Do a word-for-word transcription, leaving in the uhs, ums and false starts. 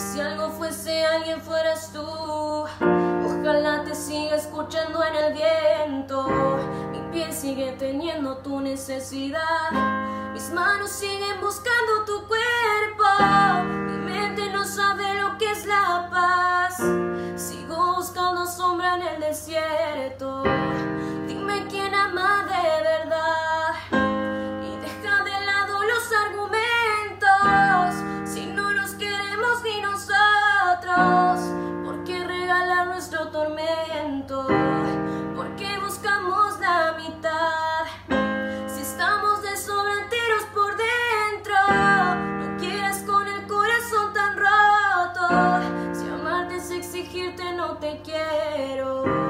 si algo fuese alguien fueras tú. Ojalá te siga escuchando en el viento. Mi piel sigue teniendo tu necesidad. Mis manos siguen buscando tu cuerpo. Mi mente no sabe lo que es la paz. Sigo buscando sombra en el desierto. Dime quién ama de verdad. Y deja de lado los argumentos. Si no nos queremos ni nosotros, ¿por qué regalar nuestro tormento? ¿Por qué buscamos la mitad? Si estamos de sobra enteros por dentro, no quieras con el corazón tan roto. Si amarte es exigirte, no te quiero.